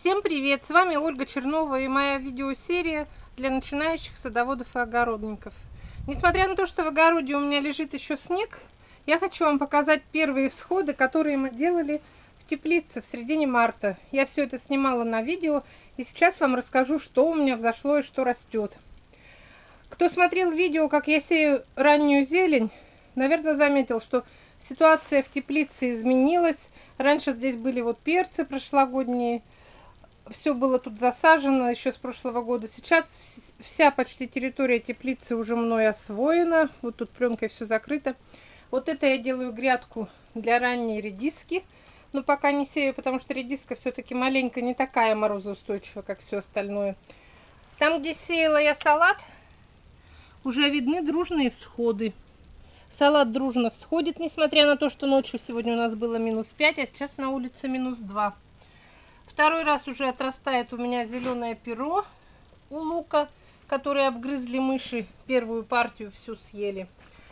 Всем привет! С вами Ольга Чернова и моя видеосерия для начинающих садоводов и огородников. Несмотря на то, что в огороде у меня лежит еще снег, я хочу вам показать первые всходы, которые мы делали в теплице в середине марта. Я все это снимала на видео и сейчас вам расскажу, что у меня взошло и что растет. Кто смотрел видео, как я сею раннюю зелень, наверное, заметил, что ситуация в теплице изменилась. Раньше здесь были вот перцы прошлогодние. Все было тут засажено еще с прошлого года. Сейчас вся почти территория теплицы уже мной освоена. Вот тут пленкой все закрыто. Вот это я делаю грядку для ранней редиски. Но пока не сею, потому что редиска все-таки маленько не такая морозоустойчивая, как все остальное. Там, где сеяла я салат, уже видны дружные всходы. Салат дружно всходит, несмотря на то, что ночью сегодня у нас было -5, а сейчас на улице -2. Второй раз уже отрастает у меня зеленое перо у лука, который обгрызли мыши, первую партию всю съели.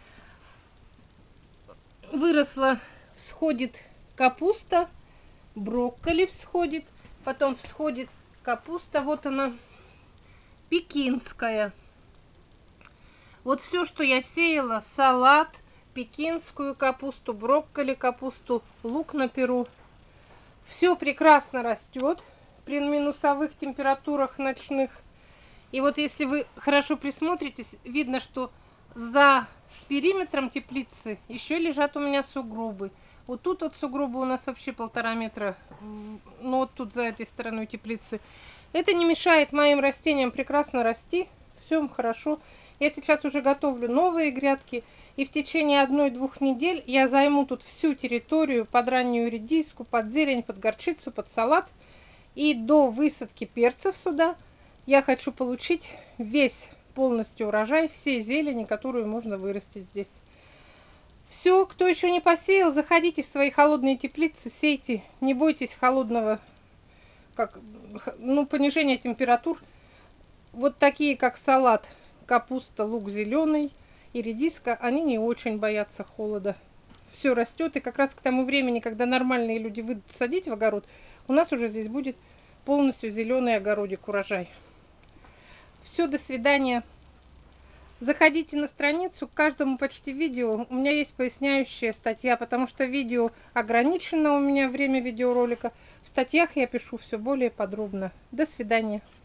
Выросла, всходит капуста, брокколи всходит, потом всходит капуста, вот она, пекинская. Вот все, что я сеяла, салат, пекинскую капусту, брокколи капусту, лук на перу, все прекрасно растет при минусовых температурах ночных. И вот если вы хорошо присмотритесь, видно, что за периметром теплицы еще лежат у меня сугробы. Вот тут вот сугробы у нас вообще 1,5 метра, но вот тут за этой стороной теплицы. Это не мешает моим растениям прекрасно расти, все хорошо. Я сейчас уже готовлю новые грядки, и в течение 1-2 недель я займу тут всю территорию под раннюю редиску, под зелень, под горчицу, под салат. И до высадки перцев сюда я хочу получить весь полностью урожай всей зелени, которую можно вырастить здесь. Все, кто еще не посеял, заходите в свои холодные теплицы, сейте, не бойтесь холодного, понижения температур. Вот такие, как салат, капуста, лук зеленый и редиска, они не очень боятся холода. Все растет, и как раз к тому времени, когда нормальные люди выйдут садить в огород, у нас уже здесь будет полностью зеленый огородик, урожай. Все, до свидания. Заходите на страницу, к каждому почти видео у меня есть поясняющая статья, потому что видео ограничено у меня время видеоролика. В статьях я пишу все более подробно. До свидания.